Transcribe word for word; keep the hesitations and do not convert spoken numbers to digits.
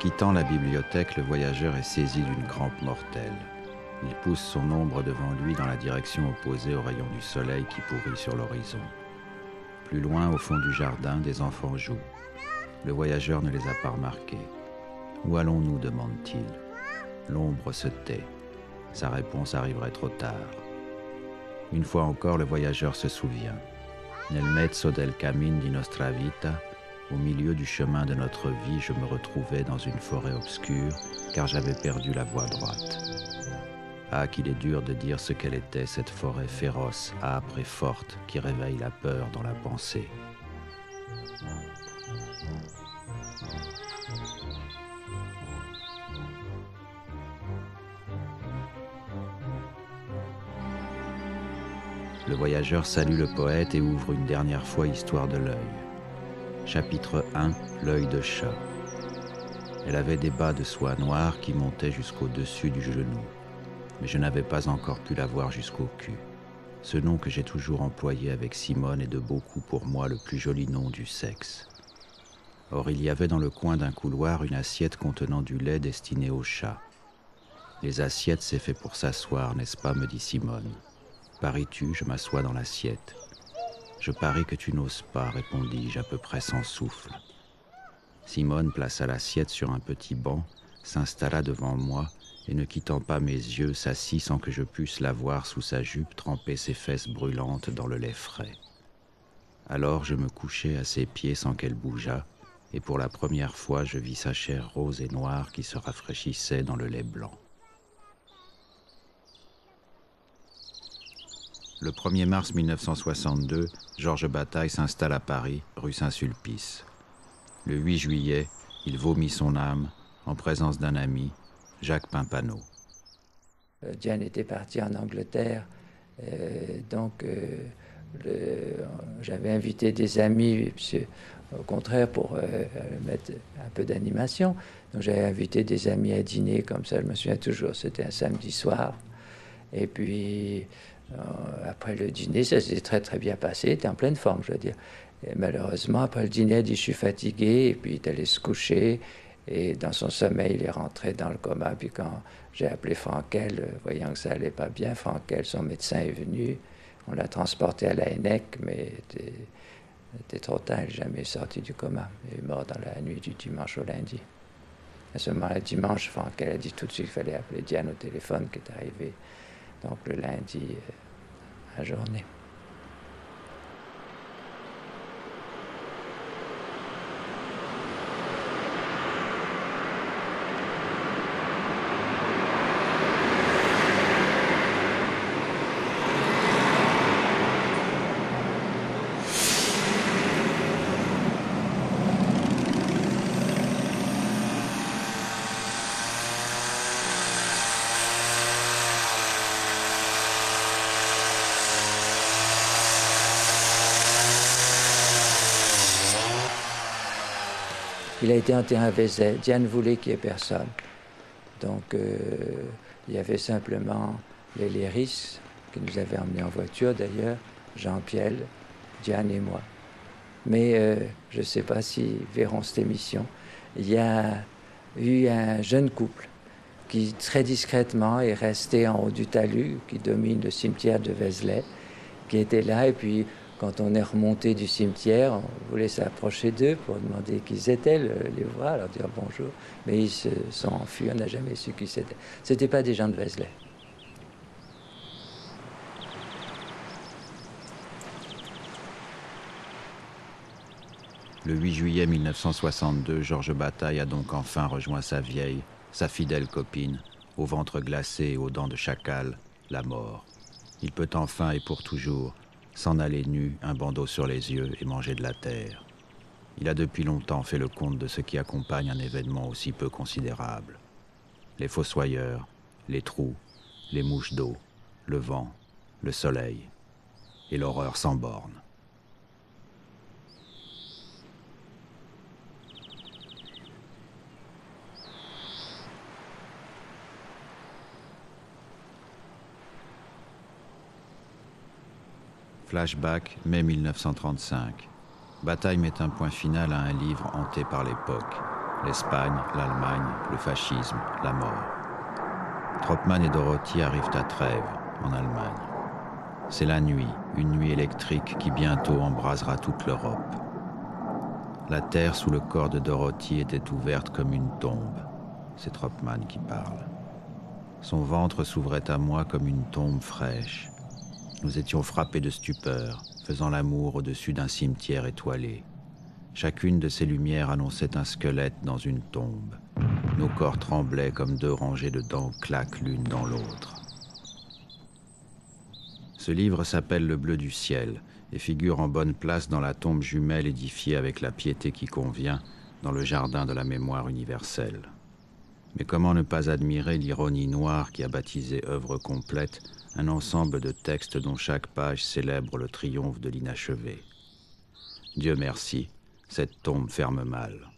quittant la bibliothèque, le voyageur est saisi d'une crampe mortelle. Il pousse son ombre devant lui dans la direction opposée aux rayons du soleil qui pourrit sur l'horizon. Plus loin, au fond du jardin, des enfants jouent. Le voyageur ne les a pas remarqués. « Où allons-nous » demande-t-il. L'ombre se tait. Sa réponse arriverait trop tard. Une fois encore, le voyageur se souvient. Nel mezzo del cammin di nostra vita, au milieu du chemin de notre vie, je me retrouvais dans une forêt obscure, car j'avais perdu la voie droite. Ah, qu'il est dur de dire ce qu'elle était, cette forêt féroce, âpre et forte, qui réveille la peur dans la pensée. Le voyageur salue le poète et ouvre une dernière fois Histoire de l'œil. Chapitre un, l'œil de chat. Elle avait des bas de soie noire qui montaient jusqu'au-dessus du genou, mais je n'avais pas encore pu la voir jusqu'au cul. Ce nom que j'ai toujours employé avec Simone est de beaucoup pour moi le plus joli nom du sexe. Or, il y avait dans le coin d'un couloir une assiette contenant du lait destiné au chat. Les assiettes, c'est fait pour s'asseoir, n'est-ce pas, me dit Simone. Paries-tu, je m'assois dans l'assiette. Je parie que tu n'oses pas, répondis-je à peu près sans souffle. Simone plaça l'assiette sur un petit banc, s'installa devant moi et ne quittant pas mes yeux, s'assit sans que je pusse la voir sous sa jupe tremper ses fesses brûlantes dans le lait frais. Alors je me couchai à ses pieds sans qu'elle bougeât, et pour la première fois je vis sa chair rose et noire qui se rafraîchissait dans le lait blanc. Le premier mars mille neuf cent soixante-deux, Georges Bataille s'installe à Paris, rue Saint-Sulpice. Le huit juillet, il vomit son âme en présence d'un ami, Jacques Pimpano. Diane était partie en Angleterre, euh, donc euh, le, j'avais invité des amis, puis, au contraire pour euh, mettre un peu d'animation. Donc j'avais invité des amis à dîner comme ça, je me souviens toujours, c'était un samedi soir. Et puis euh, après le dîner, ça s'est très très bien passé, il était en pleine forme, je veux dire. Et malheureusement, après le dîner, il dit « je suis fatigué » et puis il est allé se coucher. Et dans son sommeil, il est rentré dans le coma. Puis quand j'ai appelé Frankel, voyant que ça allait pas bien, Frankel, son médecin, est venu. On l'a transporté à la N E C, mais c'était, c'était trop tard, il n'est jamais sorti du coma. Il est mort dans la nuit du dimanche au lundi. À ce moment-là, dimanche, Frankel a dit tout de suite qu'il fallait appeler Diane au téléphone, qui est arrivé donc le lundi à la journée. Il a été enterré à Vézelay. Diane voulait qu'il n'y ait personne. Donc, euh, il y avait simplement les Léris, qui nous avaient emmenés en voiture d'ailleurs, Jean-Pierre, Diane et moi. Mais euh, je ne sais pas s'ils verront cette émission. Il y a eu un jeune couple qui, très discrètement, est resté en haut du talus qui domine le cimetière de Vézelay, qui était là, et puis quand on est remonté du cimetière, on voulait s'approcher d'eux pour demander qui ils étaient, les voir, leur dire bonjour. Mais ils se sont enfuis, on n'a jamais su qui c'était. Ce n'étaient pas des gens de Vézelay. Le huit juillet mille neuf cent soixante-deux, Georges Bataille a donc enfin rejoint sa vieille, sa fidèle copine, au ventre glacé et aux dents de chacal, la mort. Il peut enfin et pour toujours s'en aller nu, un bandeau sur les yeux et manger de la terre. Il a depuis longtemps fait le compte de ce qui accompagne un événement aussi peu considérable. Les fossoyeurs, les trous, les mouches d'eau, le vent, le soleil et l'horreur sans borne. Flashback, mai mille neuf cent trente-cinq. Bataille met un point final à un livre hanté par l'époque. L'Espagne, l'Allemagne, le fascisme, la mort. Troppmann et Dorothy arrivent à Trèves, en Allemagne. C'est la nuit, une nuit électrique qui bientôt embrasera toute l'Europe. La terre sous le corps de Dorothy était ouverte comme une tombe. C'est Troppmann qui parle. Son ventre s'ouvrait à moi comme une tombe fraîche. Nous étions frappés de stupeur, faisant l'amour au-dessus d'un cimetière étoilé. Chacune de ces lumières annonçait un squelette dans une tombe. Nos corps tremblaient comme deux rangées de dents claquent l'une dans l'autre. Ce livre s'appelle Le bleu du ciel et figure en bonne place dans la tombe jumelle édifiée avec la piété qui convient dans le jardin de la mémoire universelle. Mais comment ne pas admirer l'ironie noire qui a baptisé œuvre complète un ensemble de textes dont chaque page célèbre le triomphe de l'inachevé. Dieu merci, cette tombe ferme mal.